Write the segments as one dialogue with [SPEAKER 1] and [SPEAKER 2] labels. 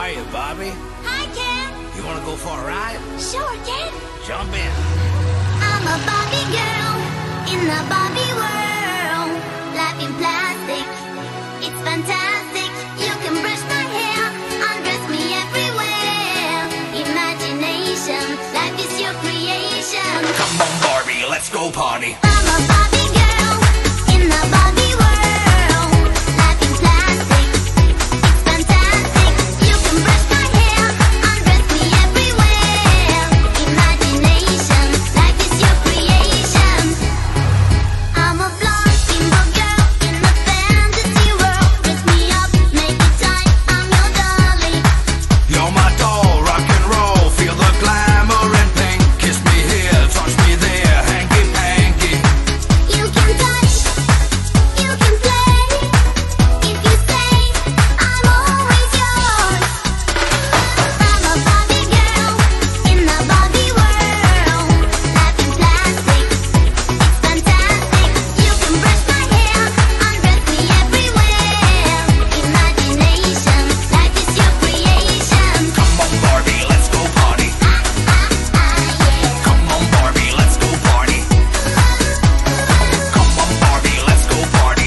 [SPEAKER 1] Hiya, Barbie.
[SPEAKER 2] Hi, Ken.
[SPEAKER 1] You wanna go for a ride?
[SPEAKER 2] Sure, Ken.
[SPEAKER 1] Jump in.
[SPEAKER 2] I'm a Barbie girl in the Barbie world. Life in plastic, it's fantastic. You can brush my hair, undress me everywhere. Imagination, life is your creation.
[SPEAKER 1] Come on, Barbie, let's go party.
[SPEAKER 2] I'm a Barbie girl in the Barbie world. Life in plastic, it's fantastic. You can brush my hair, undress me everywhere. Imagination, life is your creation. I'm a blonde bimbo girl in a fantasy world. Dress me up, make it tight, I'm your dolly.
[SPEAKER 1] You're my doll, rock and roll. Feel the glamour and pink. Kiss me here, touch me there. Hanky panky.
[SPEAKER 2] You can touch, you can play. If you say, I'm always yours. I'm a Barbie girl in the Barbie world. Life in plastic, it's fantastic. You can brush my hair, undress me everywhere. Imagination, life is your creation.
[SPEAKER 1] Come on, Barbie, let's go party. Come on, Barbie, let's go party. Come on, Barbie, let's go party.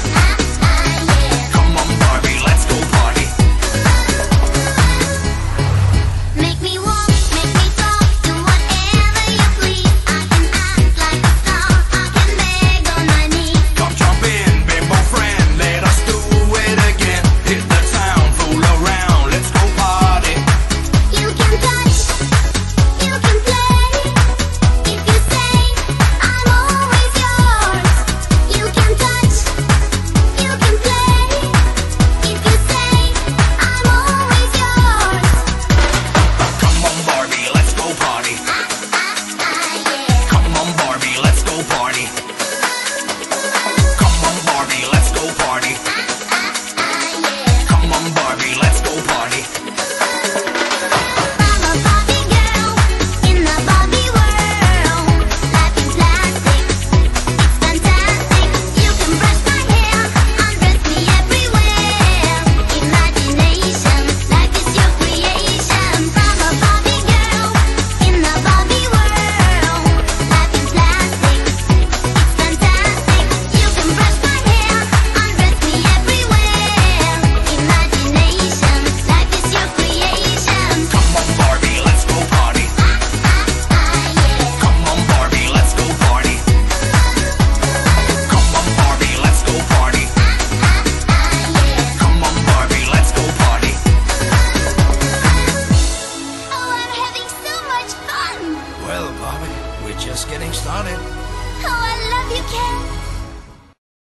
[SPEAKER 1] Come on, Barbie, let's go party.
[SPEAKER 2] Make me walk, make me talk, do whatever you please. I can act like a star, I can beg on my knees.
[SPEAKER 1] Come jump in, bimbo friend. Let us do it again. Hit the town, fool around. Let's go party.
[SPEAKER 2] You can touch, you can play. If you say, I'm always yours. You can touch, you can play. If you say, I'm always yours.
[SPEAKER 1] Come on, Barbie, let's go party. Come on, Barbie, let's go party. Come on, Barbie, let's go party. Come on, Barbie, let's go party.
[SPEAKER 2] I'm a Barbie girl in the Barbie world. Life in plastic, it's fantastic. You can brush my hair, undress me everywhere. Imagination, life is your creation. I'm a Barbie girl in the Barbie world. Life in plastic, it's fantastic. You can brush my hair, undress me everywhere. Imagination, life is your creation.
[SPEAKER 1] Come on, Barbie, let's go party. Come on, Barbie, let's go party. Come on, Barbie, let's go party. Come on, Barbie, let's go party.
[SPEAKER 2] Oh, I'm having so much fun!
[SPEAKER 1] Well, Barbie, we're just getting started.
[SPEAKER 2] Oh, I love you, Ken!